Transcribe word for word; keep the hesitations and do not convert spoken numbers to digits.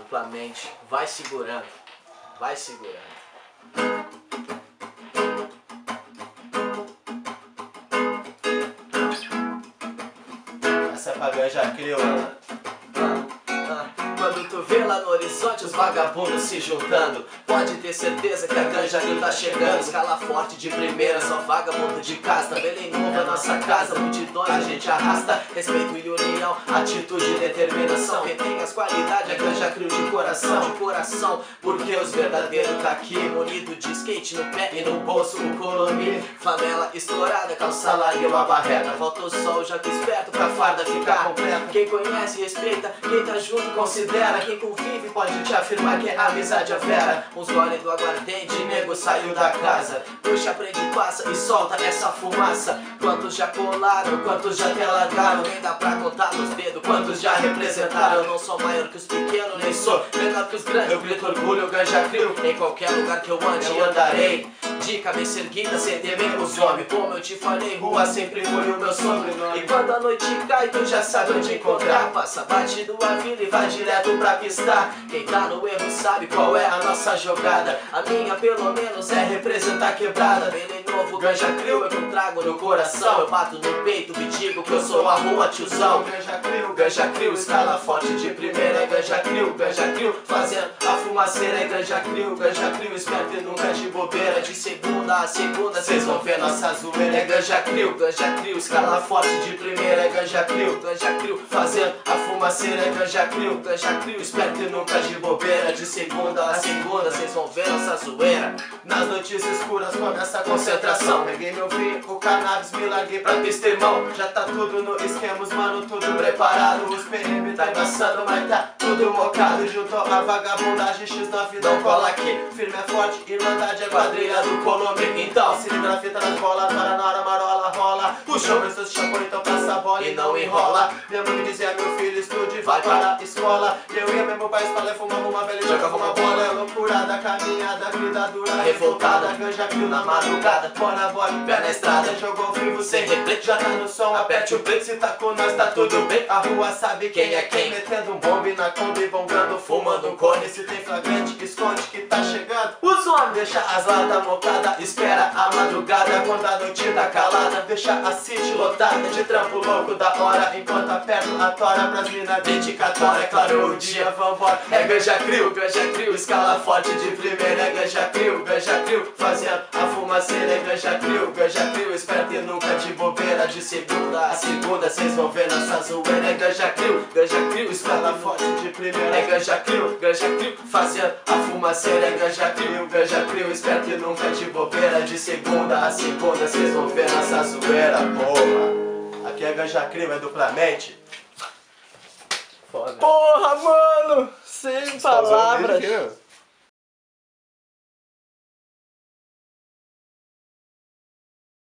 duplamente. Vai segurando, vai segurando. Essa é pra Ganja Crio. Quando tu vê lá no horizonte os vagabundos se juntando, pode ter certeza que a Ganja Crio tá chegando. Escala forte de primeira, só vagabundo de casta. Belém Nova, nossa casa, multidões a gente arrasta. Respeito e união, atitude e determinação. Quem tem as qualidades é Ganja Crio de coração, de coração. Porque os verdadeiros tá aqui, munido de skate no pé e no bolso o Colombi. Flanela estourada, calça larga e uma barreta. Falta o sol, já tô esperto pra farda ficar completa. Quem conhece, respeita, quem tá junto, considera. Quem convive pode te afirmar que é amizade a vera. Uns gole do aguardente, nego saiu da casa. Puxa, prende, passa e solta essa fumaça. Quantos já colaram, quantos já te largaram. Nem dá pra contar nos dedos quantos já representaram. Eu não sou maior que os pequenos, nem sou menor que os grandes. Eu grito orgulho, Ganja Crio. Em qualquer lugar que eu ande, eu andarei de cabeça erguida, sem temer os homens. Como eu te falei, rua sempre foi o meu sobrenome. E quando a noite cai, tu já sabe onde encontrar. Passa batido a vida e vai direto pra pistar. Quem tá no erro sabe qual é a nossa jogada. A minha pelo menos é representar quebrada. Belém Novo, Ganja Crio, eu não trago no coração. Eu bato no peito, me digo que eu sou a rua tiozão. Ganja Crio, Ganja Crio, escala forte de primeira é Ganja Crio, Ganja Crio, fazendo a fumaceira é Ganja Crio, Ganja Crio, esperto e nunca de bobeira. De segunda a segunda, cês vão ver nossa zoeira é Ganja Crio, Ganja Crio, escala forte de primeira é Ganja Crio, Ganja Crio, fazendo a fumaceira é Ganja Crio, Ganja Crio, esperto e nunca de bobeira. De segunda a segunda, cês vão ver nossa zoeira. Nas notícias escuras começa a concentração. Peguei meu vinho, o cannabis, me larguei pra pista, irmão. Já tá tudo no esquema, os mano, tudo preparado. Os P M tá embaçando, mas tá tudo mocado. Juntou a vagabundagem, X nove não cola aqui. Firme é forte, irmandade é quadrilha do Colombi. Então, se liga na fita nas bolas, para na hora, marola, rola. Puxou o preço de chapéu, então passa a bola e não enrola. Minha mãe me dizia, meu filho, estude, vai para a escola. Eu ia mesmo pra escola, fumava uma velha e jogava uma bola. É loucura da caminhada, vida dura, revoltada. Ganja Crio na madrugada, bora, bora, pé na estrada. Jogou vivo sem replay, já tá no som, aperte o play. Se tá com nós, tá tudo bem. A rua sabe quem é quem. Metendo um bombe na Kombi, bongando, fumando um cone. Se tem flagrante, esconde que tá chegando os homens. Deixa as latas mocadas, espera a madrugada. Quando a noite tá calada, deixa a city lotada de trampo louco da hora. Enquanto aperto a tora pras minas dedicatória. Claro, o dia, vambora. É Ganja Crio, Ganja Crio, escala forte de primeira é Ganja Crio, Ganja Crio, fazendo a fumaceira é Ganja Crio, Ganja Crio, esperto e nunca de bobeira. De segunda a segunda, cês vão ver nossa zoeira é Ganja Crio, Ganja Crio, escala forte de primeira é Ganja Crio, Ganja Crio, fazendo a fumaceira é Ganja Crio, Ganja Crio, esperto e nunca de bobeira. De segunda a segunda, cês vão ver nossa zoeira, porra. Aqui é Ganja Crio, é duplamente. Foda. Porra, mano! Sem palavras.